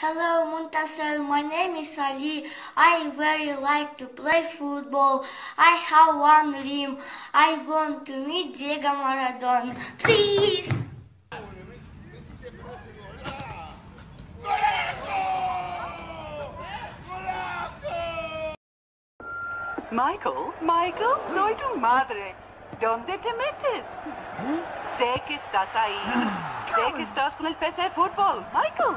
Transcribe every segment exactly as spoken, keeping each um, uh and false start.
Hello, Muntasser. My name is Ali. I very like to play football. I have one dream. I want to meet Diego Maradona. Please. Michael, Michael, soy tu madre. ¿Dónde te metes? Sé que estás ahí. Sé que estás con el P C de fútbol. Michael.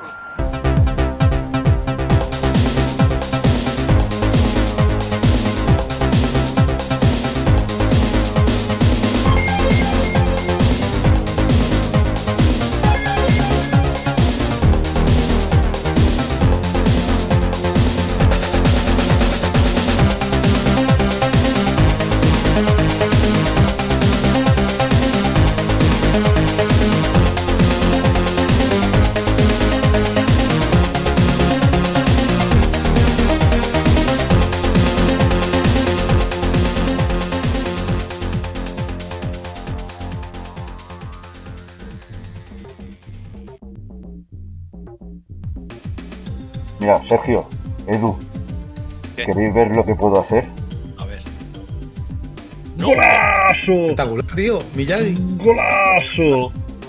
Mira, Sergio, Edu, ¿Qué? ¿queréis ver lo que puedo hacer? A ver. ¡Golazo! Espectacular, tío. Miyagi. ¡Golazo!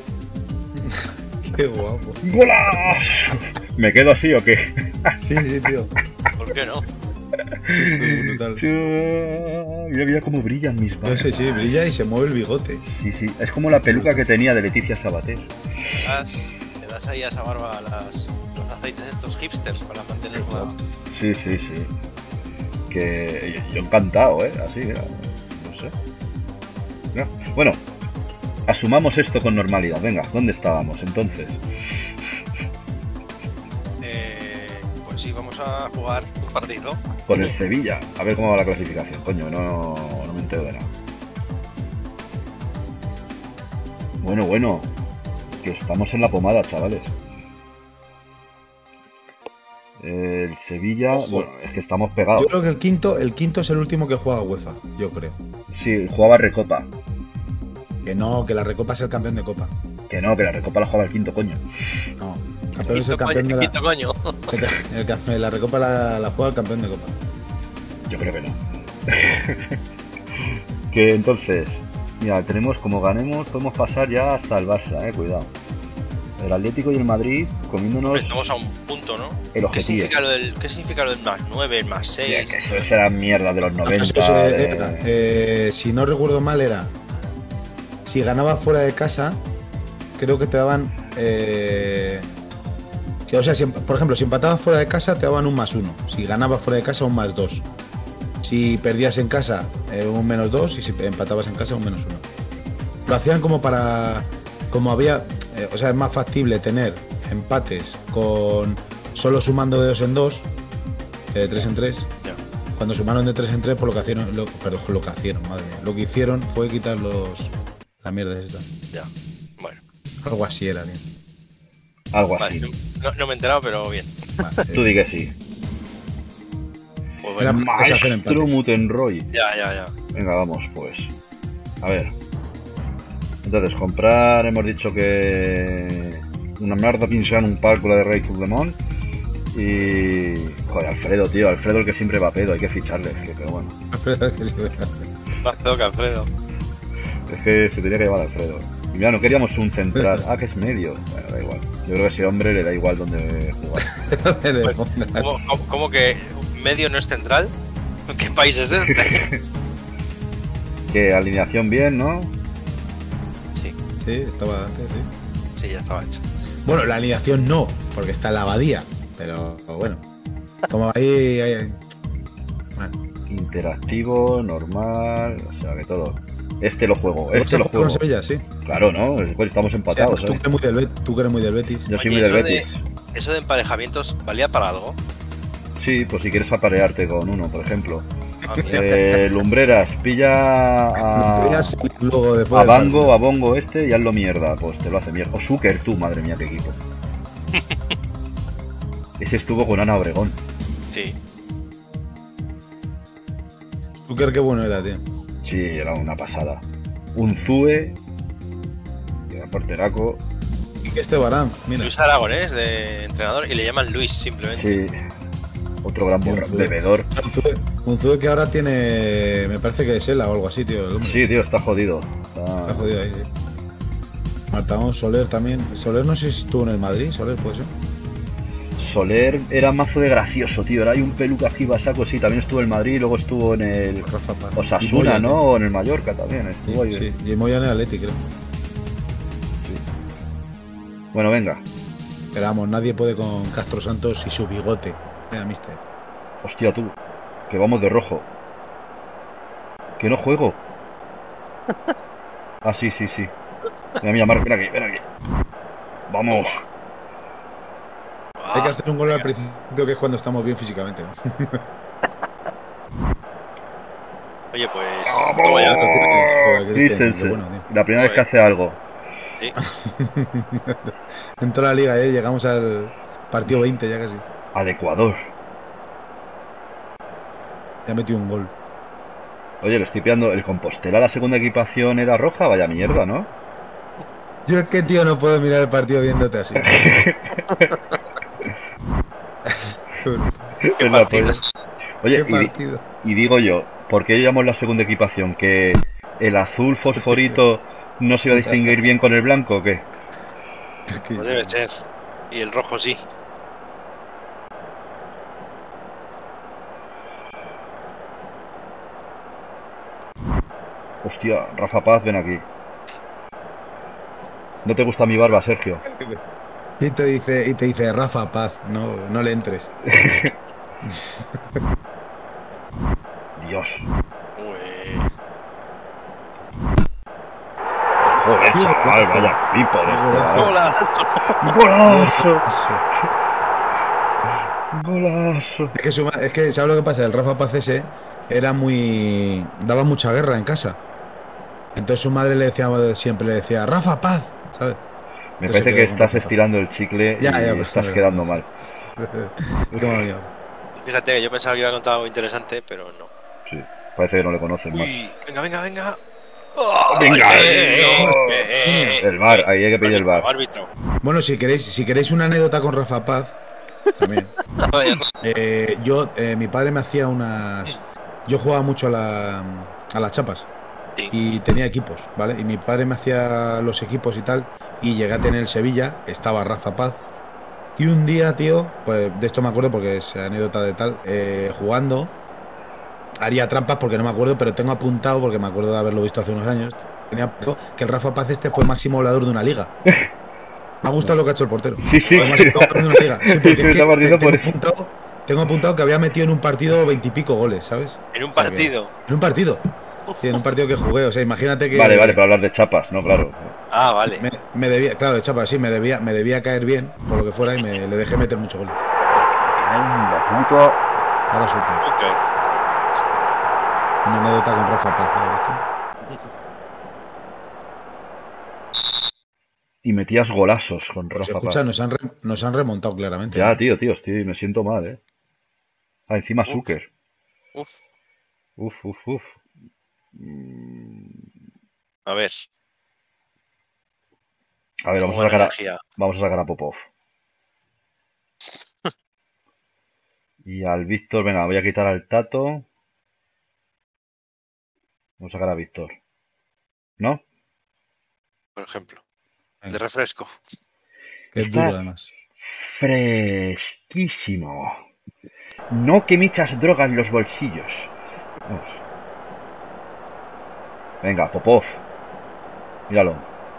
Qué guapo. ¡Golazo! ¿Me quedo así o qué? Sí, sí, tío. ¿Por qué no? Muy brutal. Mira, mira cómo brillan mis No manos. sé, sí, brilla y se mueve el bigote. Sí, sí, es como la peluca que tenía de Leticia Sabater. Le das, le das ahí a esa barba las, los aceites estos hipsters para mantener nueva. Sí, sí, sí. Que yo, yo encantado, ¿eh? Así, mira, no sé. Mira. Bueno, asumamos esto con normalidad. Venga, ¿dónde estábamos entonces? Eh, pues sí, vamos a jugar un partido. Con el Sevilla. A ver cómo va la clasificación. Coño, no, no me entero de nada. Bueno, bueno. Que estamos en la pomada, chavales. El Sevilla... Ojo. Bueno, es que estamos pegados. Yo creo que el quinto, el quinto es el último que juega UEFA, yo creo. Sí, jugaba Recopa. Que no, que la Recopa es el campeón de Copa. Que no, que la Recopa la jugaba el quinto, coño. No, el campeón es el campeón de la... Quinto coño. el- el cam- la Recopa la, la juega el campeón de Copa. Yo creo que no. Que entonces... Mira, tenemos, como ganemos, podemos pasar ya hasta el Barça, eh, cuidado. El Atlético y el Madrid comiéndonos Estamos a un punto, ¿no? el ¿Qué objetivo. significa lo del, qué significa lo del más nueve, el más Tía, seis? que eso, eso era mierda de los Eso noventa. es, de- eh, eh, si no recuerdo mal era... Si ganabas fuera de casa, creo que te daban... Eh, si- o sea, si, por ejemplo, si empatabas fuera de casa te daban un más uno. Si ganabas fuera de casa, un más dos. Si perdías en casa, eh, un menos dos. Y si empatabas en casa, un menos uno. Lo hacían como para... Como había... eh, o sea, es más factible tener empates con solo sumando de dos en dos que de tres en tres. Ya. Cuando sumaron de tres en tres, por lo que hicieron, lo, perdón, lo que hicieron, madre mía. Lo que hicieron fue quitar los... La mierda esta. Ya. Bueno. Algo así era, bien. Algo Vale, así. no, no me he enterado, pero bien. Vale, Tú di que sí. Pues Era- bueno. Empieza a hacer Maestro empates. Mutenroy. Ya, ya, ya. Venga, vamos, pues. A ver. Entonces, comprar, hemos dicho que... Una mierda pinchar en un palco la de Rey Demon. Y... Joder, Alfredo, tío. Alfredo el que siempre va a pedo. Hay que ficharle. Es que, pero bueno. Más pedo que Alfredo. Es que se tenía que llevar a Alfredo. Y mira, no queríamos un central. Ah, que es medio. Bueno, da igual. Yo creo que a ese hombre le da igual donde jugar. Le ponga- ¿Cómo, cómo, cómo que medio no es central? ¿Qué país es este? Que alineación bien, ¿no? Sí, Sí, estaba antes, sí. sí, ya estaba hecho. Bueno, la alineación no, porque está en la abadía. Pero bueno. Como ahí... ahí- bueno. Interactivo, normal. O sea, que todo. Este lo juego. ¿Vas Este a lo jugar con juego. Sevilla? Sí. Claro, ¿no? Estamos Sí, empatados, además, tú, ¿eh? que eres muy del Bet- tú que eres muy del Betis. Yo soy Oye, muy del eso de- Betis. ¿Eso de emparejamientos valía para algo? Sí, pues si quieres aparearte con uno, por ejemplo. Ah, mira. Eh, Lumbreras, pilla a, Podrías luego después a del Bango, partido. a Bongo este y hazlo mierda. Pues te lo hace mierda. O Zucker, tú, madre mía, qué equipo. Ese estuvo con Ana Obregón. Sí. Zucker, qué bueno era, tío. Sí, era una pasada. Un Zue, que era porteraco. este Barán, mira. Luis Aragonés, de entrenador, y le llaman Luis simplemente. Sí. Otro gran borra- bebedor. Unzue, Unzue que ahora tiene. Me parece que es Ela o algo así, tío. El hombre. Sí, tío, está jodido. Está Está... jodido ahí, sí. Martagón, Soler también. Soler no sé si estuvo en el Madrid, Soler puede ser. Soler era mazo de gracioso, tío. Era ahí un peluca que iba a saco, sí. También estuvo en Madrid, luego estuvo en el Rafa Paz. Osasuna, Y Moya, ¿no? O en el Mallorca también. Estuvo ahí. Sí, y Moya en el Atleti, creo. Bueno, venga. Pero vamos, nadie puede con Castro Santos y su bigote. Venga, mister. Hostia, tú. Que vamos de rojo. Que no juego. Ah, sí, sí, sí. Mira, mira, Marc, ven aquí, ven aquí. Vamos. Hay que hacer un gol al principio, que es cuando estamos bien físicamente. Oye, pues. ¡Vamos! Toma ya. Joder, Christensen, Christensen. qué bueno, tío. La primera vez que hace algo. Sí. En toda la liga, ¿eh? Llegamos al partido veinte ya casi. Al Ecuador. Ya metió un gol. Oye, le estoy pillando. El Compostela, la segunda equipación era roja. Vaya mierda, ¿no? Yo es que, tío, no puedo mirar el partido viéndote así. Es la polla. Oye, ¿Qué y, di- partido? y digo yo, ¿por qué llamamos la segunda equipación? ¿Que el azul fosforito no se iba a distinguir bien con el blanco o qué? No debe ser. Y el rojo sí. Hostia, Rafa Paz, ven aquí. ¿No te gusta mi barba, Sergio? Y te dice, y te dice Rafa Paz, no, no le entres. Dios. Uy. Joder, chaval, vaya pipo de este, ¿vale? Hola. ¡Golazo! ¡Golazo! Es que, su ma- es que, ¿sabes lo que pasa? El Rafa Paz ese era muy... daba mucha guerra en casa. Entonces su madre le decía siempre, le decía, Rafa Paz, ¿sabes? Me Entonces parece se que quedó con estás Rafa Paz. estirando el chicle Ya, y ya, pues, estás no, quedando no. mal. Qué mal mío. Fíjate que yo pensaba que iba a contar algo interesante, pero no. Sí, parece que no le conocen más. Uy, venga, venga, venga. ¡Oh! Venga, ¡Eh, no! eh, eh, El VAR, eh! ahí hay que pedir el VAR. Árbitro. Bueno, si queréis, si queréis una anécdota con Rafa Paz, también. Vaya. Eh, yo, eh, mi padre me hacía unas... Yo jugaba mucho a, la, a las chapas Sí. y tenía equipos, ¿vale? Y mi padre me hacía los equipos y tal, y llegué a tener el Sevilla, estaba Rafa Paz, y un día, tío, pues de esto me acuerdo porque es anécdota de tal, eh, jugando, haría trampas porque no me acuerdo, pero tengo apuntado, porque me acuerdo de haberlo visto hace unos años, tenía apuntado que el Rafa Paz este fue máximo goleador de una liga. Me ha gustado lo que ha hecho el portero. Sí, sí, Fue que- máximo goleador de una liga. Sí, porque Sí, es me que está partiendo tengo por eso. apuntado- Tengo apuntado que había metido en un partido veintipico goles, ¿sabes? En un O sea que- partido. En un partido. Sí, en un partido que jugué. O sea, imagínate que. Vale, vale, para hablar de chapas, no, claro. Ah, vale. Me, me debía, claro, de chapa, sí, me debía, me debía caer bien, por lo que fuera, y me le dejé meter mucho goles. Anda, puto. Ahora supe. Ok. Una anécdota con Rafa Paz, ¿eh? ¿Viste? Y metías golazos con Pues Rafa escucha, Paz. nos han, re- nos han remontado claramente. Ya, ¿no? tío, tío, estoy, me siento mal, eh. Ah, encima Uf. Zucker. Uf. Uf, uf, uf. Mm, A ver. A ver, vamos a Buena sacar a, energía. vamos a sacar a Popov. Y al Víctor, venga, voy a quitar al Tato. Vamos a sacar a Víctor. ¿No? Por ejemplo. Venga. De refresco. Que es Está- duro, además. Fresquísimo. No que me echas droga en los bolsillos. Vamos. Venga, Popov. Míralo.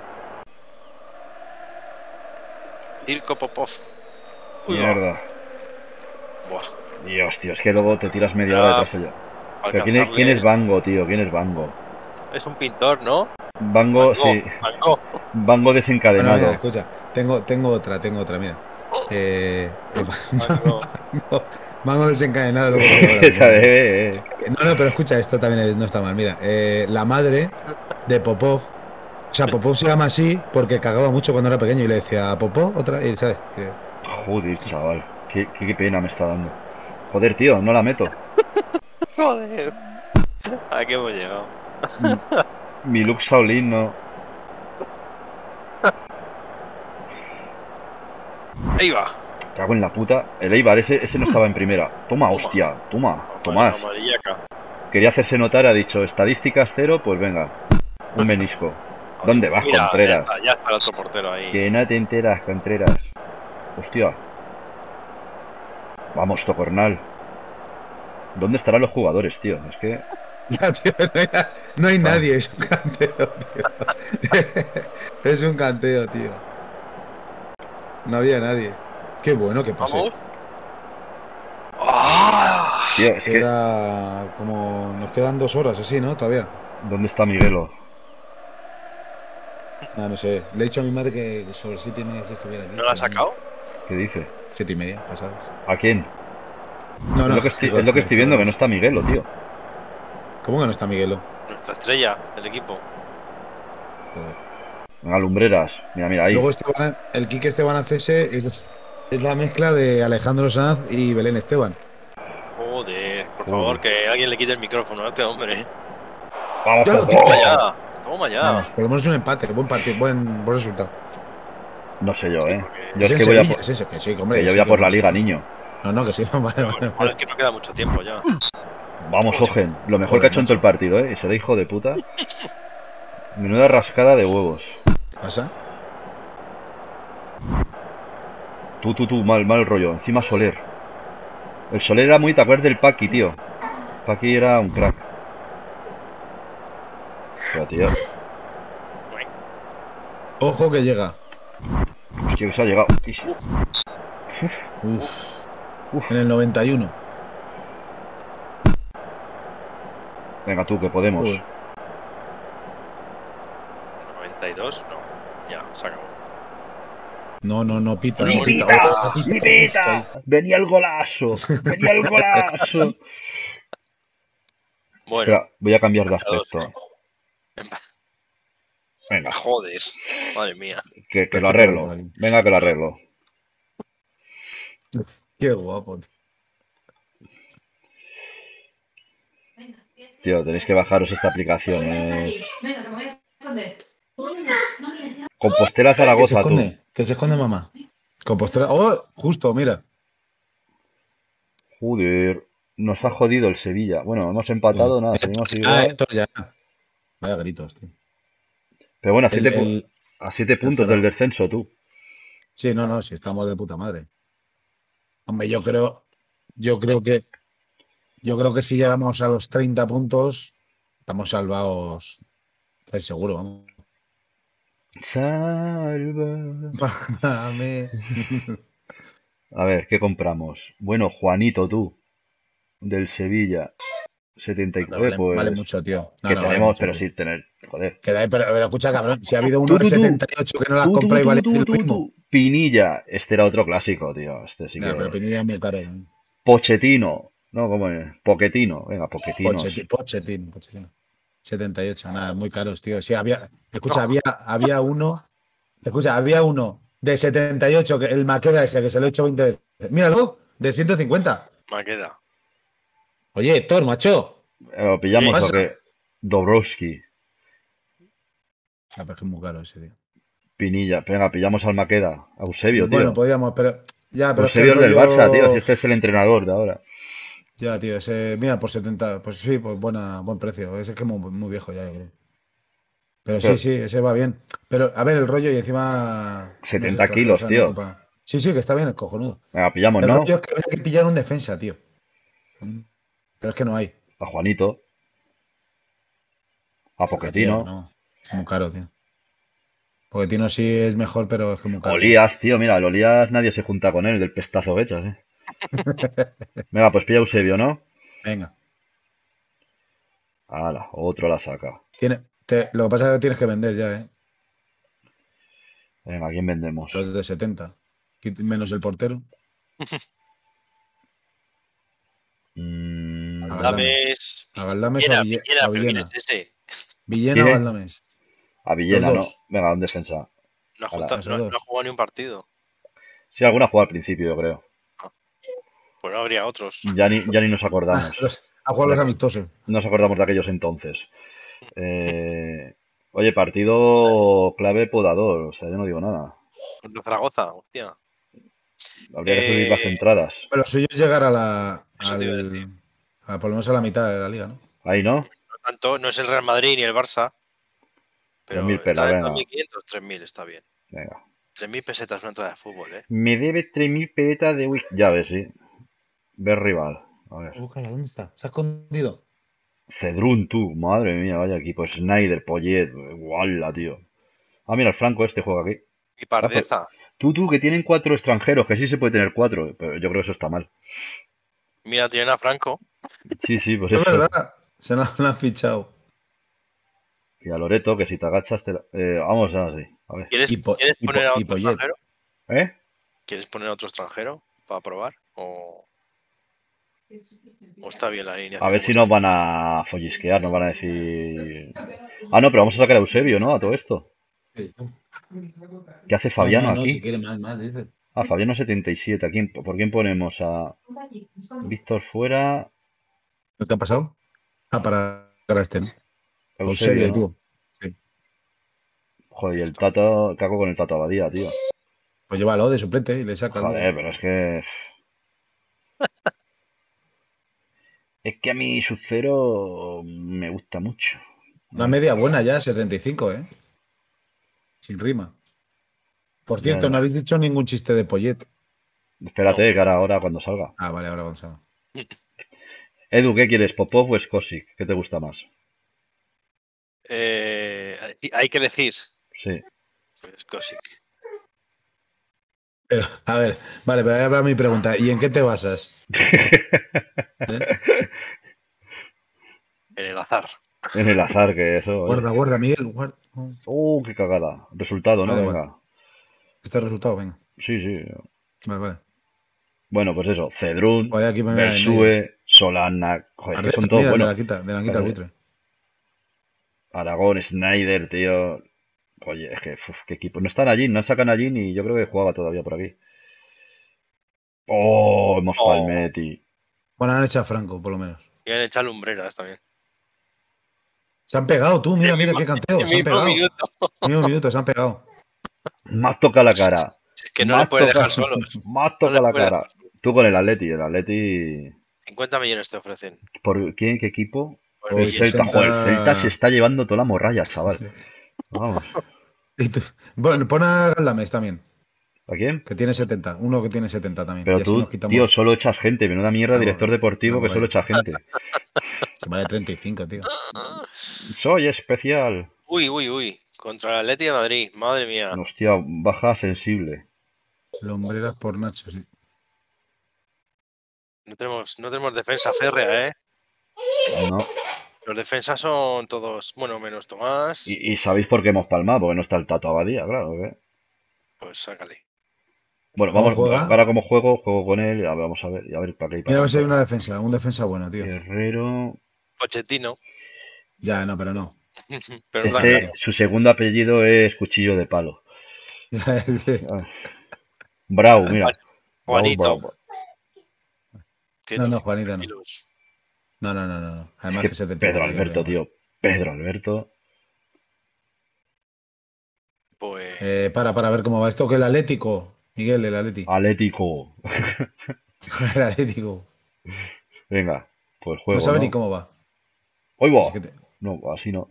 Circo Popov. Uy, Mierda. Buah. Dios, tío, es que luego te tiras media hora Ah, detrás de ella. Pero ¿quién es, quién es Bango, tío? ¿Quién es Bango? Es un pintor, ¿no? Bango, Van Gogh, sí. Van Gogh. Bango Bueno, desencadenado. mira, escucha, tengo, tengo otra, tengo otra, mira. Eh, eh, Van Gogh. Mango desencadenado. Luego, Esa de... eh. No, no, pero escucha, esto también es- no está mal. Mira, eh, la madre de Popov, o sea, Popov se llama así porque cagaba mucho cuando era pequeño y le decía Popov otra y, ¿sabes? Y- Joder, chaval. Qué, qué, qué pena me está dando. Joder, tío, no la meto. Joder. ¿A qué hemos llegado? Mi Lux Shaolin no. Ahí va. Cago en la puta. El Eibar, ese, ese no estaba en primera. Toma, hostia. Toma, Tomás. Amarillaca. Quería hacerse notar, ha dicho, estadísticas cero, pues venga. Un menisco. ¿Dónde vas, Mira, Contreras? Ya está, ya está el otro portero ahí. Que no te enteras, Contreras. Hostia. Vamos, Tocornal. ¿Dónde estarán los jugadores, tío? Es que... Ya, tío, no hay, na- no hay nadie, es un canteo, tío. Es un canteo, tío. No había nadie. Qué bueno que pasé. Vamos. ¡Ah! Tío, es que... Queda como. Nos quedan dos horas así, ¿no? Todavía. ¿Dónde está Miguelo? No, no sé. Le he dicho a mi madre que sobre siete y media si estuviera aquí. ¿No lo has sacado? ¿Qué dice? Siete y media, pasadas. ¿A quién? No, Es no. lo que estoy, es lo que estoy viendo, que no está Miguelo, tío. ¿Cómo que no está Miguelo? Nuestra estrella del equipo. Joder. Venga, lumbreras. Mira, mira, ahí. Luego Esteban, el Quique Esteban Accese es, es la mezcla de Alejandro Sanz y Belén Esteban. Joder, por Joder. favor, que alguien le quite el micrófono a este hombre. Vamos, Ya lo Coco. tengo. Toma ya, toma ya. Vamos, por lo menos un empate, buen partido, buen, buen resultado. No sé yo, eh. porque Yo es en que voy a Sevilla, por, es ese, que sí, que hombre. que yo sí, voy a que por la vamos. liga, niño. No, no, que sí, vale, vale, Bueno, vale. es que no queda mucho tiempo ya. Vamos, Joder. Ogen. Lo mejor que ha hecho en todo el partido, eh. Y será hijo de puta. Menuda rascada de huevos. ¿Qué pasa? Tú, tú, tú, mal, mal rollo. Encima Soler. El Soler era muy, ¿te acuerdas del Paqui, tío? Paqui era un crack. Hostia, tío. Ojo que llega. Hostia, que se ha llegado. Uf. En el noventa y uno. Venga, tú, que podemos. Joder. noventa y dos, no. Ya, se acabó. No, no, no pita. No ¡Y pita. pita! Oh, no ¡Y pita. pita! ¡Venía el golazo! ¡Venía el golazo! Bueno, Espera, voy a cambiar de noventa y dos, aspecto. Venga, joder. Madre mía. que, que lo arreglo. Venga, que lo arreglo. Qué guapo, tío. Tío, tenéis que bajaros esta aplicación. Es... Compostela ¿Qué se Zaragoza, tú. esconde? ¿Qué se esconde, mamá? Compostela. Oh, justo, mira. Joder, nos ha jodido el Sevilla. Bueno, hemos empatado, nada, seguimos Ah, igual. esto ya. Vaya gritos, tío. Pero bueno, a El- siete, pu- el- a siete puntos Zara- del descenso, tú. Sí, no, no, si estamos de puta madre. Hombre, yo creo, yo creo que, yo creo que si llegamos a los treinta puntos, estamos salvados. Es seguro, vamos. Salva. Párame. A ver, ¿qué compramos? Bueno, Juanito, tú. Del Sevilla. setenta y cuatro, Vale, pues... vale mucho, tío. No, que no, vale tenemos, mucho, pero tío. sin tener... Joder. Que da ahí, pero, pero escucha, cabrón, si ha habido uno Tú, de tú, tú. setenta y ocho que no las Tú, tú, compra y tú, vale tú, lo tú, mismo. tú. Pinilla. Este era otro clásico, tío. Este sí Nah, que... pero Pinilla es muy caro. ¿eh? Pochettino. No, ¿cómo es? Poquetino. Venga, Poquetino. Pochettino, Pochettino, Pochettino. setenta y ocho, nada, muy caros, tío. Sí, había, escucha, había, había uno, escucha, había uno de setenta y ocho, que el Maqueda ese, que se lo he hecho veinte veces. Míralo, de ciento cincuenta. Me queda. Oye, Héctor, macho. ¿Lo pillamos ¿Qué o pasa? qué? Dobrowski. Ah, pero es que es muy caro ese, tío. Pinilla. Venga, pillamos al Maqueda. A Eusebio, tío. Bueno, podríamos, pero. Ya, pero Eusebio es que el el del rollo- Barça, tío. Si este es el entrenador de ahora. Ya, tío, ese. Mira, por setenta. Pues sí, pues buena, buen precio. Ese es que es muy, muy viejo ya, yo creo. Pero sí, Pero- sí, ese va bien. Pero, a ver, el rollo y encima. setenta unos kilos, extranjeros, tío. no ocupa- Sí, sí, que está bien, es cojonudo. Venga, pillamos, El ¿no? rollo es que habría que pillar un defensa, tío. Pero es que no hay. A Juanito. A Tío, Poquetino. no, es muy caro, tío. Poquetino sí es mejor, pero es que muy caro. Olías, tío. Mira, el Olías nadie se junta con él. Del pestazo que echas, eh. Venga, pues pilla a Eusebio, ¿no? Venga. Hala, otro la saca. Tiene, te- lo que pasa es que tienes que vender ya, ¿eh? Venga, ¿a quién vendemos? Los de setenta. Quit- Menos el portero. Mm, A Galdames. Galdames. A Galdames o a Villena, Ville- Villena, a pero ¿quién Villena. es ese? Villena o ¿Qué? Galdames. a Villena, Los ¿no? dos. Venga, un defensa. No ha, Ala. juntado- Esos no- dos. no ha jugado ni un partido. Sí, alguna jugada al principio, yo creo. Pues no habría otros. Ya ni, ya ni nos acordamos. Los- A jugar los amistosos. No nos acordamos de aquellos entonces. Eh, Oye, partido clave podador. O sea, yo no digo nada. Contra Zaragoza, hostia. Habría que subir Eh, las entradas. Pero lo suyo es llegar a la. Eso te iba a Al, decir. a por lo menos a la mitad de la liga, ¿no? Ahí, ¿no? No tanto, no es el Real Madrid ni el Barça. Pero Pero mil pelas, está en venga. dos mil quinientos, tres mil, está bien. Venga. tres mil pesetas una entrada de fútbol, ¿eh? Me debe tres mil pesetas de whisky. Ya ves, sí. Ver rival. A ver. Búscala, ¿dónde está? ¿Se ha escondido? Cedrún, tú. Madre mía, vaya equipo. Snyder, Poyet. Guala, tío. Ah, mira, el Franco este juega aquí. Y Pardeza. Tú, tú, que tienen cuatro extranjeros, que sí se puede tener cuatro. Pero yo creo que eso está mal. Mira, tienen a Franco. Sí, sí, pues Es eso. verdad. Se la la han fichado. Y a Loreto, que si te agachas te la... eh, vamos así. A ver. ¿Quieres, Y po- ¿quieres y po- poner a y otro Poyet. extranjero? ¿Eh? ¿Quieres poner a otro extranjero para probar? ¿O, o está bien la línea? A ver si nos van a follisquear, nos van a decir... Ah, no, pero vamos a sacar a Eusebio, ¿no? A todo esto. ¿Qué hace Fabiano No, no, no, aquí? si quiere más, más, dice. Ah, Fabiano setenta y siete. ¿A quién, ¿Por quién ponemos? A Víctor fuera. ¿Qué ha pasado? Ah, para, para este, ¿no? Eusebio, Eusebio, ¿no? tú. Sí. Joder, y el Tato... Cago con el Tato Abadía, tío. Pues llévalo de suplente y le saca. Joder, pero es que... Es que a mí su cero me gusta mucho. Una media buena ya, setenta y cinco, ¿eh? Sin rima. Por cierto, Ya, ya. no habéis dicho ningún chiste de Poyet. Espérate, que ahora, ahora cuando salga. Ah, vale, ahora Gonzalo. Edu, ¿qué quieres? ¿Popov o Skosic? ¿Qué te gusta más? Eh, hay que decir. Sí. Pues Kosic. Pero, a ver, vale, pero ahí va mi pregunta. ¿Y en qué te basas? ¿Eh? En el azar. En el azar, que eso... oye. Guarda, guarda, Miguel, guarda. Oh, Uh, qué cagada. Resultado, ¿no? Vale, Venga. este resultado, venga. Sí, sí. Vale, vale. Bueno, pues eso. Cedrún, Joder, aquí me voy a Bersue, Solana... Joder, que Ardeza, son todos mira, de buenos. la quita, de la quita Claro. arbitre. Aragón, Snyder, tío. Oye, es que, uf, qué equipo. No están allí, no sacan allí ni yo creo que jugaba todavía por aquí. Oh, hemos Oh. Palmetti. Bueno, han echado a Franco, por lo menos. Y han echado lumbreras también. Se han pegado, tú, mira, mira qué canteo. Se han Mismo pegado. minuto. Mismo minuto, se han pegado. Más toca la cara. Es que no Más le puedes toca- dejar solos. Más toca No le la puedes cara. Tú con el Atleti, el Atleti. cincuenta millones te ofrecen. ¿Por quién? ¿Qué equipo? Por Hoy El Villes. Celta. sesenta. Joder, el Celta se está llevando toda la morralla, chaval. Vamos. Y tú- Bueno, pon a Galdames también, ¿A quién? que tiene setenta. Uno que tiene setenta también. Pero y así tú, nos quitamos. tío, solo echas gente. Menuda mierda, No, director deportivo no, que vaya. solo echa gente. Se vale treinta y cinco, tío. Soy especial. Uy, uy, uy. Contra el Atleti de Madrid. Madre mía. Hostia, baja sensible. Lombreras por Nacho, sí. No tenemos, no tenemos defensa férrea, ¿eh? No. Los defensas son todos, bueno, menos Tomás. Y, y sabéis por qué hemos palmado, porque no está el Tato Abadía, claro. ¿eh? Pues sácale. Bueno, ¿Cómo vamos, juega? ahora como juego, juego con él. A ver, vamos a ver, y a ver para qué. Mira a ver si hay una defensa, un defensa bueno, tío. Guerrero. Pochettino. Ya, no, pero no. Pero no Este, tan su segundo apellido es Cuchillo de Palo. Sí. Bravo, mira. Juanito. Bravo, bravo. No, no, Juanita no. kilos. No, no, no, no. no. Es Además que que se te Pedro Alberto, tío. Pedro Alberto. Pues Eh, para, para ver cómo va esto, que el Atlético. Miguel, el Ah. Atlético. Atlético. El Atlético. Venga, pues juego. No sabe ¿no? ni cómo va. ¡Hoy va! Es que te- No, así no.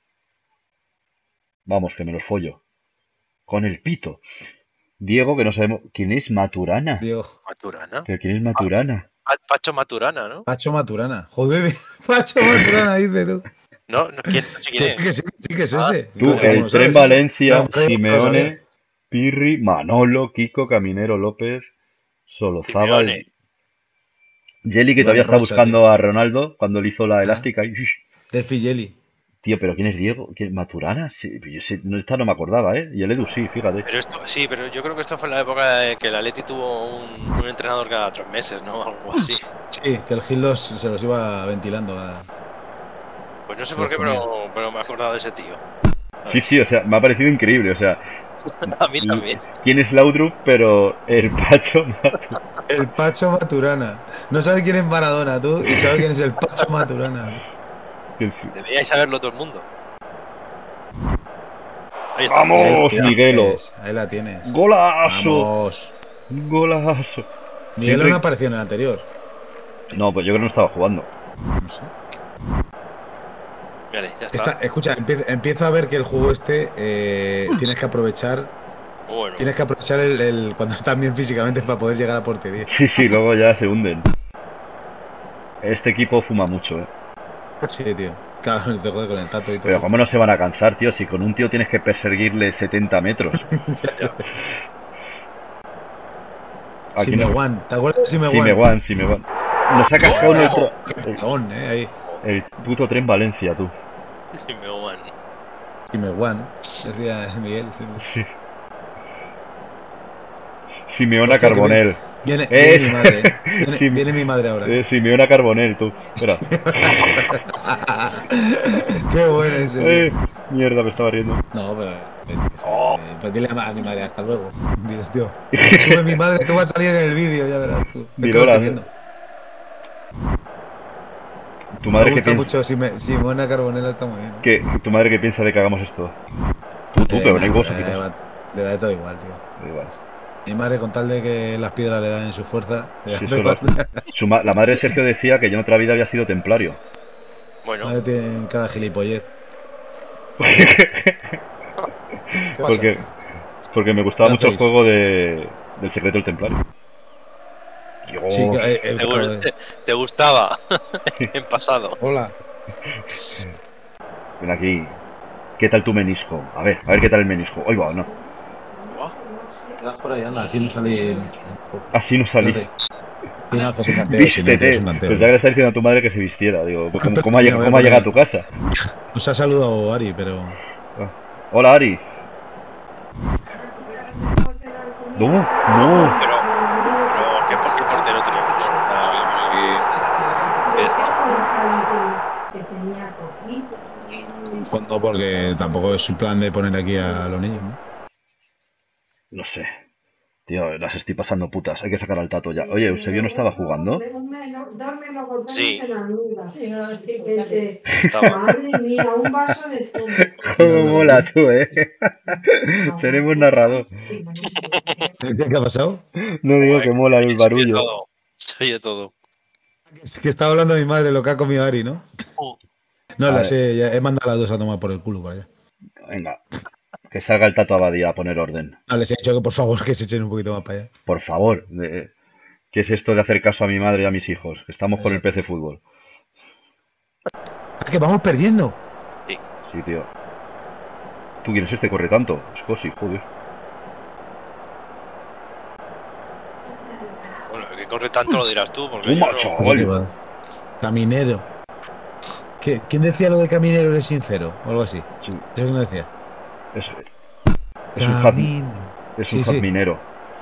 Vamos, que me los follo. Con el pito. Diego, que no sabemos. ¿Quién es Maturana? Diego. Maturana. ¿Pero quién es Maturana? Pa- Pacho Maturana, ¿no? Pacho Maturana. Joder, Pacho Maturana, dice tú. No, no, ¿quién? No sé quién Que es. sí, que sí, que sí, que es Ah, ese. Tú, ¿Cómo el sabes Tren eso? Valencia, No, creo que no lo Simeone, sabía. Pirri, Manolo, Kiko, Caminero, López, Solozábal. Simeone. Jelly, que Iván todavía está Rosa, buscando tío. a Ronaldo cuando le hizo la Ah. elástica. Y... Delphi Jelly. Tío, pero ¿quién es Diego? ¿Quién? ¿Maturana? Sí, yo sé, no, esta no me acordaba, ¿eh? Y el Edu sí, fíjate. Pero esto, sí, pero yo creo que esto fue en la época de que el Atleti tuvo un, un entrenador cada tres meses, ¿no? Algo así. Sí, que el Gil los- se los iba ventilando. a- Pues no sé Se por qué, los ponía. pero, pero me he acordado de ese tío. Sí, sí, o sea, me ha parecido increíble. O sea, A mí también. ¿quién es Laudrup? Pero el Pacho Matu- El Pacho Maturana. No sabe quién es Maradona, tú, y sabe quién es el Pacho Maturana. el- Deberíais saberlo todo el mundo. Ahí está. ¡Vamos, Ahí la Miguelo! tienes, Ahí la tienes. ¡Golazo! Vamos. Golazo. Miguel Siempre- no apareció en el anterior. No, pues yo creo que no estaba jugando. No sé. Vale, ya está. Esta- escucha, empie- empiezo a ver que el juego este eh, tienes que aprovechar. Bueno, Tienes que aprovechar el, el- cuando estás bien físicamente para poder llegar a portería. Sí, sí, luego ya se hunden. Este equipo fuma mucho, ¿eh? Sí, tío. Claro, te jode con el tato y todo. Pero ¿cómo no se van a cansar, tío? Si con un tío tienes que perseguirle setenta metros. Aquí Sime no- One, ¿te acuerdas de Sime Si me One? guan, si me guan. Nos ha cascado en el, tro- el, Cagón, eh, ahí. el puto tren Valencia, tú. sí me van. Sime One, decía Miguel. Sime- Sí. Simeona Hostia, que Carbonell. Viene, viene Es- mi madre. eh. Viene, Sí. viene mi madre ahora. Eh, Simeona Carbonell, tú. Espera. Qué bueno ese. tío. Eh, mierda, me estaba riendo. No, pero. eh, Pues dile a mi madre, hasta luego. Dile, tío. Sube mi madre, tú vas a salir en el vídeo, ya verás tú. Es que Dile lo hola, estoy ¿eh? viendo. Tu Me madre que gusta piensa. mucho Sime- Simona Carbonella, está muy bien. ¿eh? Que, tu madre que piensa de que hagamos esto. Tú, tú, Eh, pero no nah, hay huevos le, aquí. da- le da de todo igual, tío. Da igual. Mi madre, con tal de que las piedras le dan en su fuerza. le da Sí, de eso lo igual. hace. Su ma- la madre de Sergio decía que yo en otra vida había sido templario. Bueno, Madre tiene cada gilipollez. ¿Qué pasa? Porque, porque me gustaba ¿Qué mucho el hacéis? juego de, del secreto del templario. Dios. Sí, que, eh, eh, te, claro, gu- eh. te gustaba en pasado. Hola. Ven aquí. ¿Qué tal tu menisco? A ver, a ver qué tal el menisco. Oiga, va, no. Quedas por ahí, anda, así no salí. Así no salís. Sí, no, pues, Vístete. es un antero. Pensaba que le estaba diciendo a tu madre que se vistiera. Digo, ¿cómo, pero cómo ha, mira, llegado- voy a cómo ha poner- llegado a tu casa? Nos ha saludado Ari, pero. Hola, Ari. No, no. Pero, pero ¿qué, por qué portero tenemos? Fondo porque tampoco es su plan de poner aquí a los niños, ¿no? No sé. Tío, las estoy pasando putas. Hay que sacar al Tato ya. Oye, ¿Eusebio no estaba jugando? Sí. Estaba. Madre mía, un vaso de zumo. Cómo mola tú, eh. Tenemos narrador. ¿Qué, qué ha pasado? No digo que mola el Se oye barullo. todo. Se oye todo. Que estaba hablando mi madre lo que ha comido Ari, ¿no? No, A las ver. he, ya he mandado a las dos a tomar por el culo para allá. Venga. Que salga el Tato Abadía a poner orden. No, les he dicho que por favor que se echen un poquito más para allá. Por favor. de- ¿Qué es esto de hacer caso a mi madre y a mis hijos? Que estamos con el P C Fútbol. ¡Ah, que vamos perdiendo! Sí, tío. ¿Tú quién es este? Corre tanto. Scosi, joder. Bueno, que corre tanto lo dirás tú, porque Un yo macho. no- Joder. Caminero. ¿Qué- ¿Quién decía lo de caminero eres sincero? O algo así. Sí, ¿Eso quién lo decía? es, es un hat, Camino. es un Sí, hat sí. minero.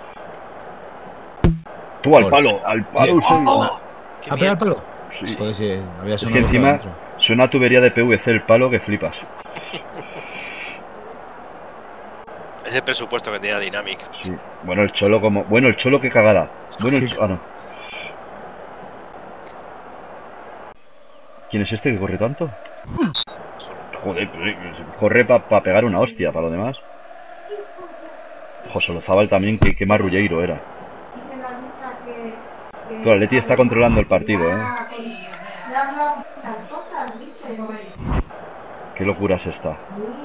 Tú al Gol. palo, al palo, Sí. Eusebio. ¡Oh! ¡Qué ¿Ha pegado el miedo! palo? Sí. Joder, sí, había Es sonado que que estaba encima dentro. suena a tubería de P V C el palo que flipas. Es el presupuesto que tenía Dynamic. Sí. Bueno, el cholo como. Bueno, el cholo qué cagada. Bueno, el Qué- cho- ah, no. ¿Quién es este que corre tanto? Joder, pero- corre para pegar una hostia, para lo demás. José Lozábal también, que, que marrulleiro era. Tú, el Atleti está controlando el partido, ¿eh? Qué locura es esta.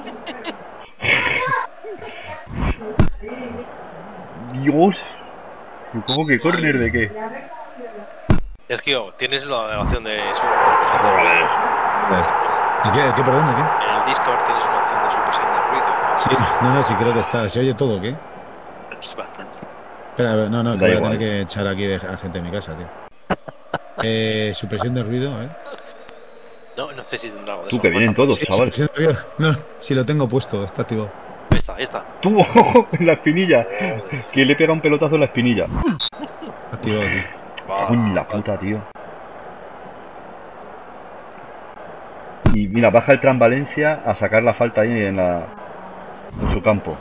Dios. ¿Cómo que córner de qué? Sergio, tienes la opción de Super Pues, ¿de qué? ¿De qué? Perdón, ¿de qué? En el Discord tienes una opción de Super Sin de ruido. Sí, no, no, sí creo que está. ¿Se oye todo o qué? Es bastante. Espera, a ver, no, no, que Da voy a igual. tener que echar aquí de- a gente en mi casa, tío. Eh, supresión de ruido, a ver. No, no sé si tendrá algo de Tú, eso. que vienen todos, Sí, chaval. supresión de ruido. No, si lo tengo puesto, está activo. Ahí está, ahí está. Tú, en la espinilla. Que le pega un pelotazo en la espinilla. Activado, tío. Cago en la puta, tío. Y mira, baja el Tran Valencia a sacar la falta ahí en la en su campo.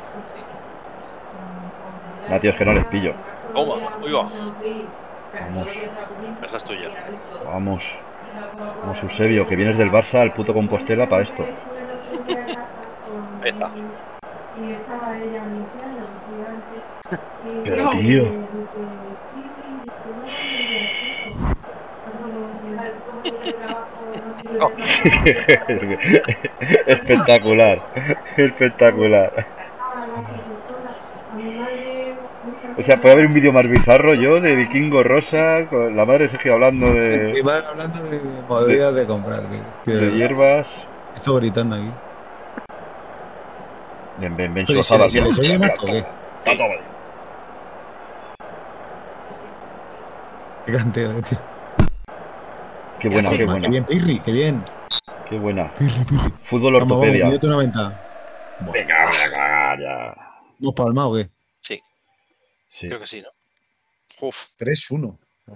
No, tío, es que no les pillo. Toma, uy va. Vamos, Esa es tuya. vamos. Vamos, Eusebio, que vienes del Barça al puto Compostela para esto. Ahí está. Y estaba ella anunciando antes. Y Pero, yo, tío. eh, sí, sí, dice, no, no, no, Espectacular, espectacular. a mi madre muchas O sea, veces puede haber un vídeo más bizarro yo de Vikingo Rosa con la madre de Sergio hablando de, Y van hablando de, de de, modalidad de comprar. Que, de que- hierbas. estoy gritando aquí. Ven, ven, ven, Pero ¿y se, Suazada. le- se les oye más o qué? Está todo ahí. Qué canteo, eh, tío. Qué buena, qué Qué buena, bien, Pirri, qué bien. qué buena. Pirri, Pirri. Fútbol Vamos, vamos, ortopedia. minuto noventa. Buah. Venga, voy a cagar ya. ¿Hemos palmado o qué? Sí, Sí. creo que sí, ¿no? Uf, tres uno.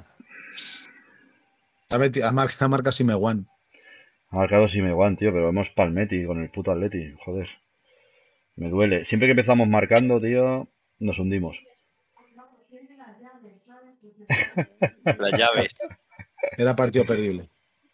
Ha, meti- ha marcado, ha marcado Simeguán. Ha marcado Simeguán, tío, pero hemos palmeti con el puto Atleti. Joder. Me duele. Siempre que empezamos marcando, tío, nos hundimos. las llaves. Era partido perdible.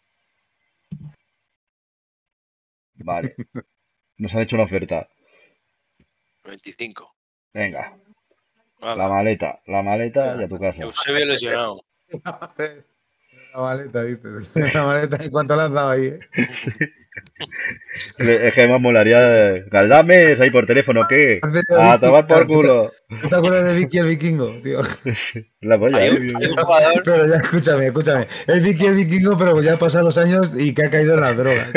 Vale. Nos han hecho una oferta. veinticinco. Venga. Hala. La maleta. La maleta y a tu casa. Eusebio lesionado. La maleta, dices. La maleta, ¿en cuánto la has dado ahí? eh? Le- Es que además molaría. eh, Galdames, ahí por teléfono, ¿qué? A tomar por culo. ¿Tú te acuerdas de Vicky el vikingo, tío? La polla, Hay ¿eh? un, hay un jugador, Pero ya, escúchame, escúchame. Es Vicky el vikingo, pero ya han pasado los años y que ha caído en las drogas.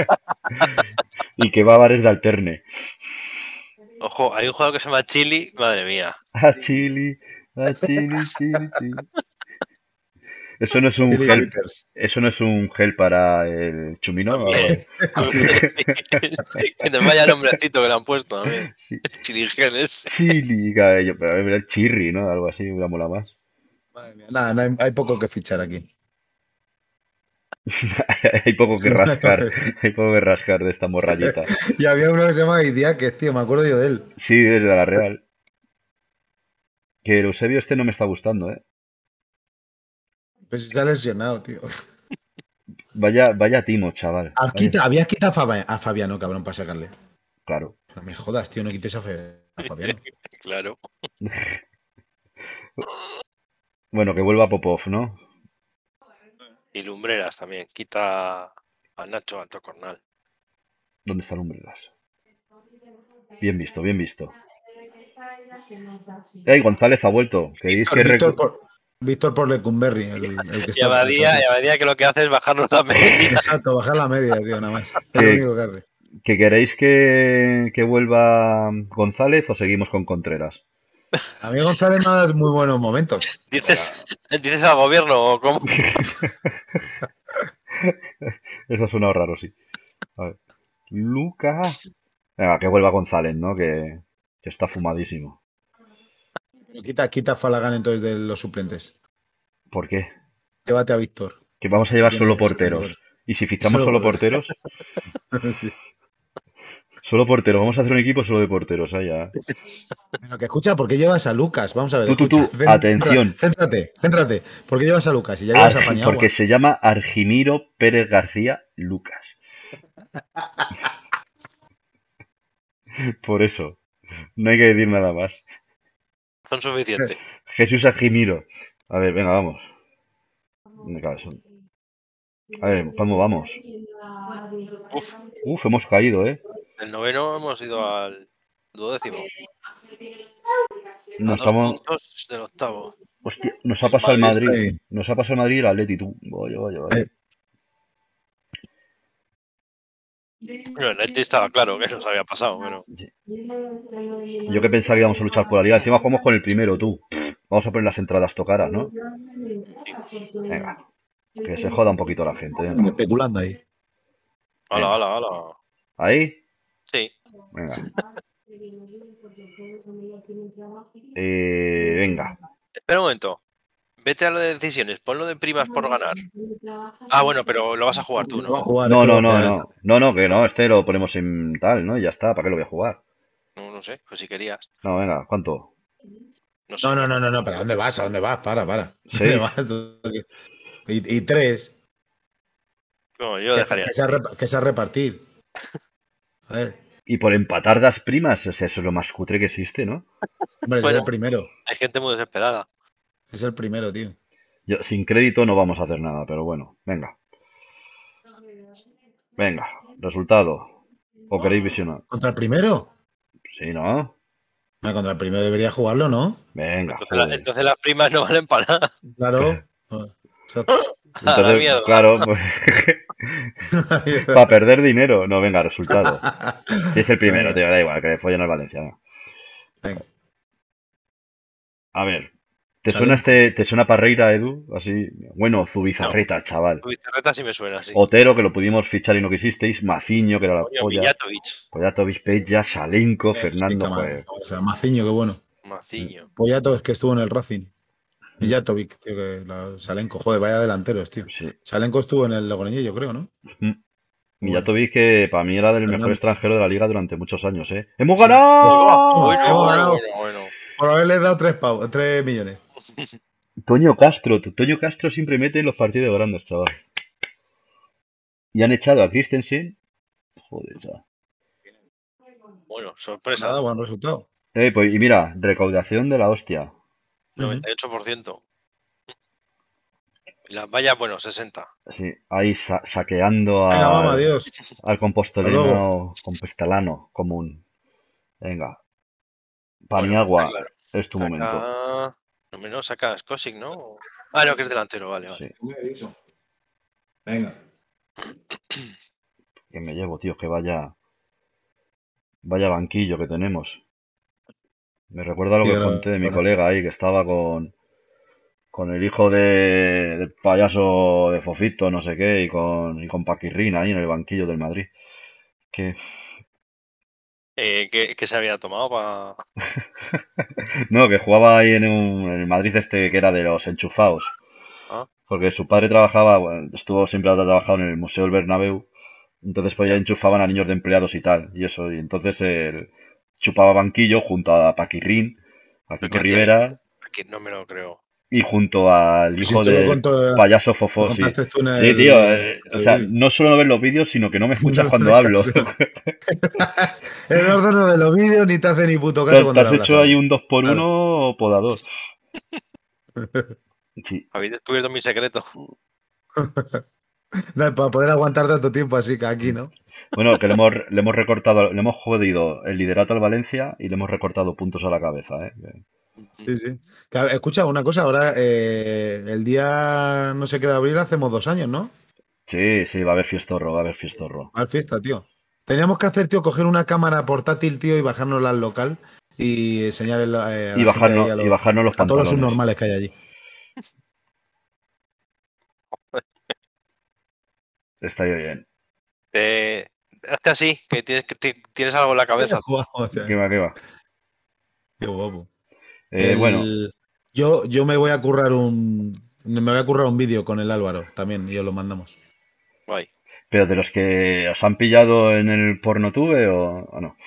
Y que va a bares de alterne. ojo, hay un jugador que se llama Chili, madre mía. A Chili, a Chili, Chili, Chili. Eso no es un Chili gel. Peppers. Eso no es un gel para el chumino. ¿No? Que nos vaya el hombrecito que le han puesto también. Sí. Chiligenes. Chili, cara, yo- pero a ver, el chirri, ¿no? Algo así, me mola más. Madre mía, nada, no hay, hay poco que fichar aquí. Hay poco que rascar, hay poco que rascar de esta morrayita. Y había uno que se llama Idiáquez, tío, me acuerdo yo de él. Sí, desde la Real. Que el Eusebio este no me está gustando, ¿eh? Pues se ha lesionado, tío. Vaya, vaya timo, chaval. Ah, Vaya- quita- habías quitado a, Fabi- a Fabiano, cabrón, para sacarle. Claro. No me jodas, tío, no quites a, Fe- a Fabiano. Claro. Bueno, que vuelva Popov, ¿no? Y Lumbreras también. Quita a Nacho Alto Cornal. ¿Dónde está el Umbrelas? Bien visto, bien visto. ¡Ey, González ha vuelto! ¿Queréis que Víctor recu- por, Víctor por Lecumberri, el, el que Y está. Abadía, y Abadía que lo que hace es bajarnos la media. Exacto, bajar la media, tío, nada más. Es ¿Qué? lo único que hace. que queréis que, que vuelva González o seguimos con Contreras? A mí González me ha dado muy buenos momentos. ¿Dices, ¿Dices al gobierno o cómo? Eso ha sonado raro, sí. A ver. Lucas. Venga, que vuelva González, ¿no? Que, que está fumadísimo. Pero quita, quita a Falagán entonces de los suplentes. ¿Por qué? Llévate a Víctor. Que vamos a llevar Tiene solo que ser porteros. mejor. Y si fichamos Solo solo porteros, solo porteros. Vamos a hacer un equipo solo de porteros. Ahí ya. Pero que escucha, ¿por qué llevas a Lucas? Vamos a ver. Tú, tú, escucha, tú, céntrate, atención. Céntrate, céntrate. ¿Por qué llevas a Lucas? Y ya llevas a Argi- Paniagua. porque se llama Argimiro Pérez García Lucas. Por eso. No hay que decir nada más. Son suficientes. Jesús Argimiro. A ver, venga, vamos. De cabezón. A ver, ¿cómo vamos? Uf, Uf, hemos caído, ¿eh? el noveno hemos ido al duodécimo. A Nos dos estamos... puntos del octavo. Hostia, nos ha pasado el Madrid Madrid. está ahí. Nos ha pasado el Madrid y el Atleti, tú. Vaya, vaya, vaya. Eh. Bueno, el Atleti estaba claro que nos había pasado, pero Yo que pensaba que íbamos a luchar por la liga. Encima jugamos con el primero, tú. Vamos a poner las entradas tocaras, ¿no? Venga. Que se joda un poquito la gente. ¿eh? Especulando ahí. hala, hala, hala. ¿Ahí? Sí. Venga. Eh, venga. Espera un momento. Vete a lo de decisiones, ponlo de primas por ganar. Ah, bueno, pero lo vas a jugar tú, No va a ¿no? jugar. No, es que no, va a no, quedar- no. No, no, que no. Este lo ponemos en tal, ¿no? Y ya está. ¿Para qué lo voy a jugar? No, no sé, pues si querías. No, venga, ¿cuánto? No sé. No, no, no, no, no, pero ¿a dónde vas? ¿A dónde vas? Para, para. Seis. ¿Dónde vas tú? Y, y tres. No, yo Que, dejaría. que sea, repa- que sea repartir. A ver. y por empatar das primas, o sea, eso es lo más cutre que existe, ¿no? Hombre, Bueno. es el primero. Hay gente muy desesperada. Es el primero, tío. Yo, sin crédito no vamos a hacer nada, pero bueno, venga. Venga, resultado. ¿O queréis visionar? ¿Contra el primero? Sí, ¿no? No, contra el primero debería jugarlo, ¿no? Venga, Entonces, la- joder. entonces las primas no valen para nada. Claro. Exacto. A la Entonces, mierda. claro, pues para perder dinero. No, venga, resultado. Si es el primero, Venga. tío, da igual, que le follen al Valencia. venga. Venga. A ver, ¿te suena Chalenco. este, te suena Parreira, Edu? Así, bueno, Zubizarreta, chaval. Bizarreta sí me suena, sí. Otero, que lo pudimos fichar y no quisisteis. Maciño, que era la Coño, polla. Mijatovic. Poyatovic, Peja, Salenko, Eh, sí, Fernando, cámara. joder. O sea, Maciño, qué bueno. Maciño. Poyato es que estuvo en el Racing. Mijatovic, tío, que la, Salenko. Joder, vaya delanteros, tío. Sí. Salenko estuvo en el Logroñés, yo creo, ¿no? Mm. Mijatovic, que para mí era del mejor Fernando. extranjero de la liga durante muchos años, ¿eh? ¡Hemos Sí. ganado! Bueno, hemos bueno, ganado. bueno, bueno. Por haberle dado tres, pavos, tres millones. Toño Castro, Toño Castro siempre mete en los partidos grandes, chaval. Y han echado a Christensen. Joder, chaval. Bueno, sorpresa. Nada, buen resultado. Eh, pues, y mira, recaudación de la hostia. noventa y ocho por ciento. Y las vallas, bueno, sesenta. Sí, ahí sa- saqueando Venga, mamá, al, adiós. al Hasta luego. compostolano, compostelano común. Venga, Bueno, Paniagua, está claro. es tu momento. Saca. No, hombre, no, saca Skosic, ¿no? Ah, no, que es delantero, vale, vale. Sí, Venga. que me llevo, tío, que vaya, vaya banquillo que tenemos. Me recuerda lo Sí, que os ahora- conté de mi ahora. colega ahí, que estaba con, con el hijo de, del payaso de Fofito, no sé qué, y con, y con Paquirrín ahí en el banquillo del Madrid. Que Eh, ¿qué, qué se había tomado para...? no, que jugaba ahí en, un, en el Madrid este que era de los enchufados. Ah, Porque su padre trabajaba, bueno, estuvo siempre ha trabajado en el Museo del Bernabéu. Entonces pues ya ya. enchufaban a niños de empleados y tal. Y eso, y entonces él chupaba banquillo junto a Paquirrín, a Pero Quique ¿qué hacía? Rivera Aquí no me lo creo. y junto al Si hijo esto lo del contó, payaso lo Fofó, sí. contaste tú en Sí, el... tío, eh, o sea, Sí. no solo no ves los vídeos, sino que no me escuchas No cuando le hablo. caso. Eduardo no ve los vídeos ni te hace ni puto Te, caso te cuando le has hablas. hecho a ahí él. un dos por Claro. uno podador. Sí. Habéis descubierto mi secreto. No, para poder aguantar tanto tiempo así que aquí, ¿no? Bueno, que le hemos, le hemos recortado, le hemos jodido el liderato al Valencia y le hemos recortado puntos a la cabeza, ¿eh? Sí, sí. Que, a ver, escucha, una cosa, ahora eh, el día no sé qué de abril hacemos dos años, ¿no? Sí, sí, va a haber fiestorro, va a haber fiestorro. Va a haber fiesta, tío. Teníamos que hacer, tío, coger una cámara portátil, tío, y bajárnosla al local y enseñar el- eh, a Y la gente ahí, bajarnos, a, y los, bajarnos los a todos los pantalones. subnormales que hay allí. Estaría bien. Eh, hazte así, que tienes, que ti- tienes algo en la cabeza. Guau, tío. ¿Qué va, qué va? Qué guapo. Eh, El- bueno, yo, yo me voy a currar un. Me voy a currar un vídeo con el Álvaro también y os lo mandamos. Guay. pero de los que os han pillado en el pornotube o, o no.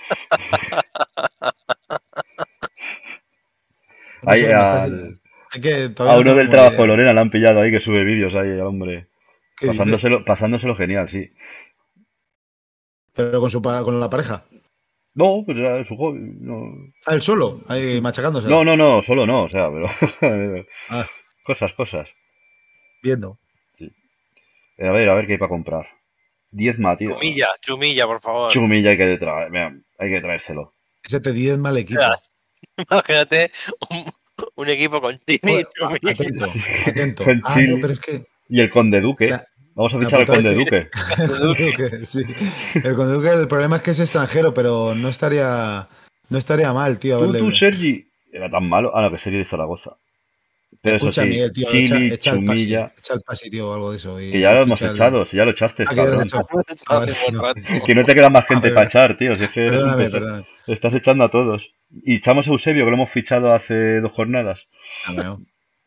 No Ahí sé, me estás. al, Es que a todavía no uno tengo del ni trabajo de idea. Lorena le han pillado ahí que sube vídeos ahí, hombre. ¿Qué dices? Pasándoselo, pasándoselo genial, sí. Pero con su pa- con la pareja. No, pues era su hobby. No, Ah, él solo, ahí machacándose. no, no, no, solo no, o sea, pero. Ah, cosas, cosas. viendo. Sí. A ver, a ver qué hay para comprar. Diezma, tío. Chumilla, chumilla, por favor. Chumilla hay que traer, mira, hay que traérselo. Ese te diez mal equipo. Imagínate un, un equipo con Chimi y Joder, Chumilla. atento, atento. Con Ah, Chile. no, pero es que. Y el Conde Duque. La- Vamos a la fichar al putada Conde es Duque. El Conde Duque, sí. El Conde Duque, el problema es que es extranjero, pero no estaría. No estaría mal, tío. Tú, Haberle... tú, Sergi. Era tan malo. Ah, no, que Sergi de Zaragoza. Pero eso Escucha, sí, Miguel, tío, echa, Chili, echa el pasi, Chumilla. echa el pasi, tío, o algo de eso. Y Que ya lo hemos ficha el- echado, si ya lo echaste, Ah, que ya lo has cabrón. echado. Ah, vale, Hace buen no. rato. Que no te queda más gente Ah, para echar, tío. Si es que eres un Perdóname, pesado. perdóname. Estás echando a todos. Y echamos a Eusebio, que lo hemos fichado hace dos jornadas. Ah, bueno.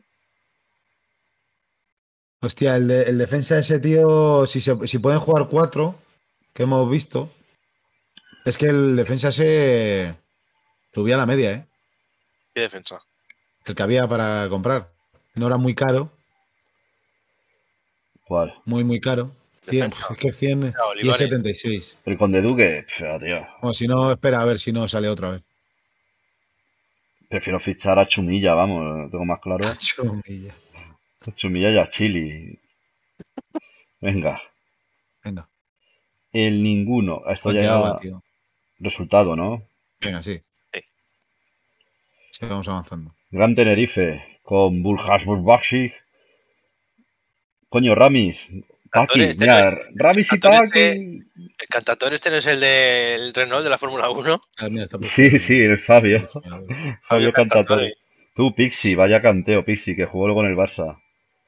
Hostia, el, de- el defensa ese tío, si, se, si pueden jugar cuatro, que hemos visto, es que el defensa ese subía la media, ¿eh? ¿Qué defensa? El que había para comprar. No era muy caro, ¿Cuál? muy, muy caro. cien, Defensa. es que cien Ah, y es Olivares. setenta y seis. El Conde Duque, pf, tío. O si no, espera a ver si no sale otra vez. Prefiero fichar a Chumilla, vamos, lo tengo más claro. Chumilla. Chumilla y a Chili. Venga. Venga, El ninguno. Esto ¿para qué ya agua, tío? resultado, ¿no? Venga, sí. Sí. Sí, vamos avanzando. Gran Tenerife con Burjasburbashi. Coño, Ramis. Paqui, Este mira, no es- Ramis y Cantón Paqui. El cantautor este no es el del Renault de la Fórmula uno. Ah, mira, está puesto Sí, ahí. sí, el Fabio. Fabio Cantatore. Cantatore. Tú, Pixi, vaya canteo, Pixi, que jugó luego en el Barça.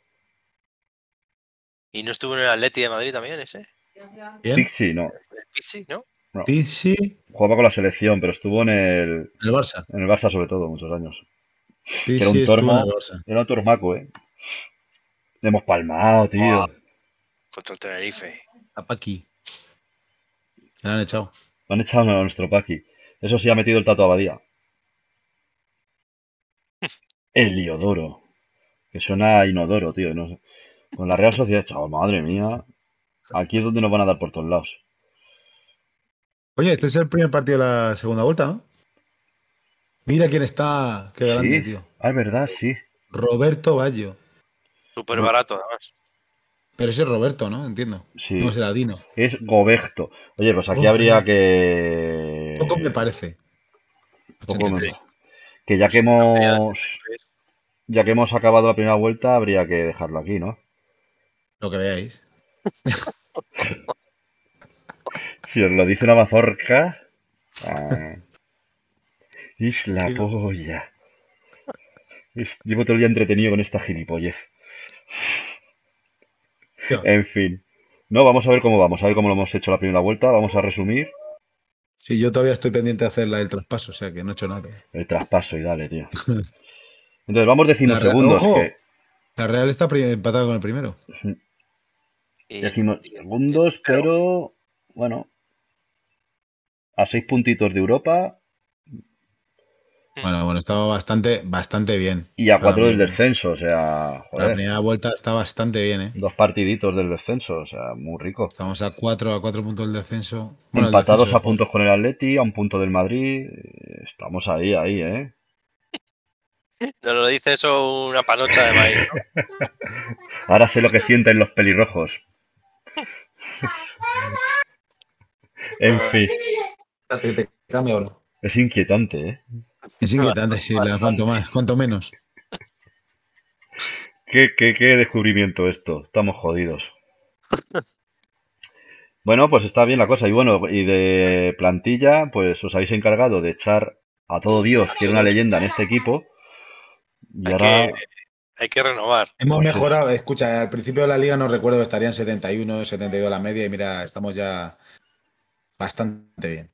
Y no estuvo en el Atleti de Madrid también ese. ¿Quién? Pixi, no. El Pizzi, ¿no? no. Pizzi, Jugaba con la selección, pero estuvo en el, el Barça. en el Barça sobre todo muchos años. Que era Pizzi un estuvo en tormo. el Barça. Era un tormaco, ¿eh? Hemos palmado, tío. Ah. Contra el Tenerife. A Paqui. Me lo han echado. Lo han echado a nuestro Paqui. Eso sí, ha metido el Tato Abadía. Heliodoro. Que suena a inodoro, tío. No sé. Con la Real Sociedad, chaval, madre mía. Aquí es donde nos van a dar por todos lados. Oye, este es el primer partido de la segunda vuelta, ¿no? Mira quién está. Qué grande, Sí. tío. Ah, es verdad, sí. Roberto Baggio. Súper barato, además. Pero ese es Roberto, ¿no? Entiendo. Sí. No será Dino. Es Goberto. Oye, pues aquí Oh, habría sí. que. Poco me parece. Poco ochenta y me- tres. Que ya que Sí, no me da hemos. Ya que hemos acabado la primera vuelta, habría que dejarlo aquí, ¿no? Lo que veáis. Si os lo dice una mazorca. Ah, es la Sí. polla. Es- Llevo todo el día entretenido con esta gilipollez. Tío, En fin. No, vamos a ver cómo vamos. A ver cómo lo hemos hecho la primera vuelta. Vamos a resumir Sí, yo todavía estoy pendiente de hacer la del traspaso, o sea que no he hecho nada. el traspaso y dale, tío. Entonces, vamos La decimos Real- segundos. ¡Ojo! Que... La Real está pri- empatada con el primero. Y- Decimos y- segundos, pero. Bueno. A seis puntitos de Europa Bueno, bueno, estaba bastante, bastante bien. y a Para cuatro mí, del ¿no? descenso. O sea, La joder. primera vuelta está bastante bien, ¿eh? Dos partiditos del descenso. O sea, muy rico. Estamos a cuatro, a cuatro puntos del descenso. Bueno, el Empatados descenso a de puntos con el Atleti, a un punto del Madrid. eh, Estamos ahí, ahí, ¿eh? No lo dice eso una panocha de maíz, ¿no? Ahora sé lo que sienten los pelirrojos. En fin, Te, te cambio ahora. es inquietante, ¿eh? Es inquietante, sí, la- cuanto más, cuanto menos. ¿Qué, qué, qué descubrimiento esto? Estamos jodidos. Bueno, pues está bien la cosa. Y bueno, y de plantilla, pues os habéis encargado de echar a todo Dios, que era una leyenda en este equipo. Y Hay ahora, que, hay que renovar. Hemos Pues sí. mejorado, escucha, al principio de la liga no recuerdo que estarían setenta y uno, setenta y dos la media y mira, estamos ya bastante bien.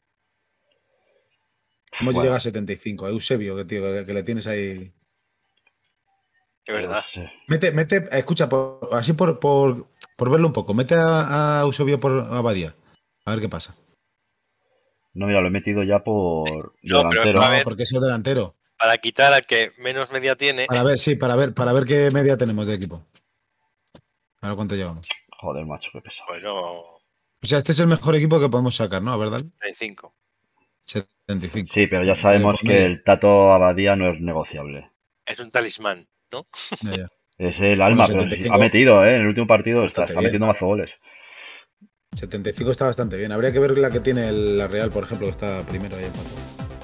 Hemos bueno, llegado a setenta y cinco. Eusebio, que, tío, que, que le tienes ahí. Es verdad. pues, eh, Mete, mete, escucha, por- así por, por, por verlo un poco, mete a, a Eusebio por Abadía. A ver qué pasa. no, mira, lo he metido ya por de No, pero delantero. A No, ver. porque es el delantero. Para quitar al que menos media tiene. Para ver, sí, para ver, para ver qué media tenemos de equipo. A ver cuánto llevamos. Joder, macho, qué pesado. Bueno, O sea, este es el mejor equipo que podemos sacar, ¿no? ¿Verdad? treinta y cinco. setenta y cinco. Sí, pero ya Eh, sabemos por que medio. el Tato Abadía no es negociable. Es un talismán, ¿no? Ya, ya. Es el alma, Bueno, pero sí, setenta y cinco ha metido, ¿eh? En el último partido está, bastante está bien. metiendo mazo goles. setenta y cinco está bastante bien. Habría que ver la que tiene el- la Real, por ejemplo, que está primero ahí en cuatro.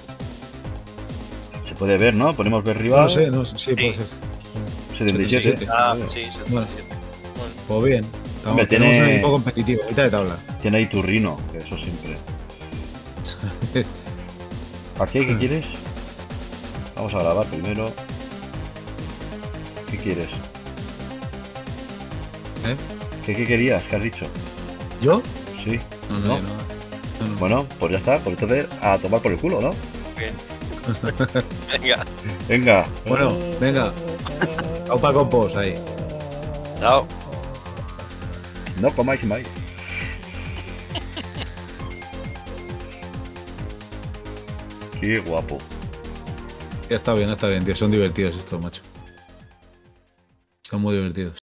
Se puede ver, ¿no? Ponemos ver No rival. lo sé, no, sé, sí, puede ser. setenta y siete. setenta y siete. Ah, Bueno. sí, Bueno. setenta y siete. Bueno, Pues bien. Estamos, Hombre, tenemos tiene- un equipo competitivo. Ahorita de tabla. Tiene ahí Turrino, que eso siempre. ¿Aquí qué quieres? Vamos a grabar primero. ¿Qué quieres? ¿Eh? ¿Qué, qué querías? ¿Qué has dicho? ¿Yo? Sí. No, no, ¿No? yo no. No, no. Bueno, pues ya está. Pues entonces a tomar por el culo, ¿no? bien. Venga, Venga. Bueno, venga. Aupa compos ahí. chao. No comáis más. Qué guapo. Ya está bien, está bien, tío. Son divertidos estos, macho. Son muy divertidos.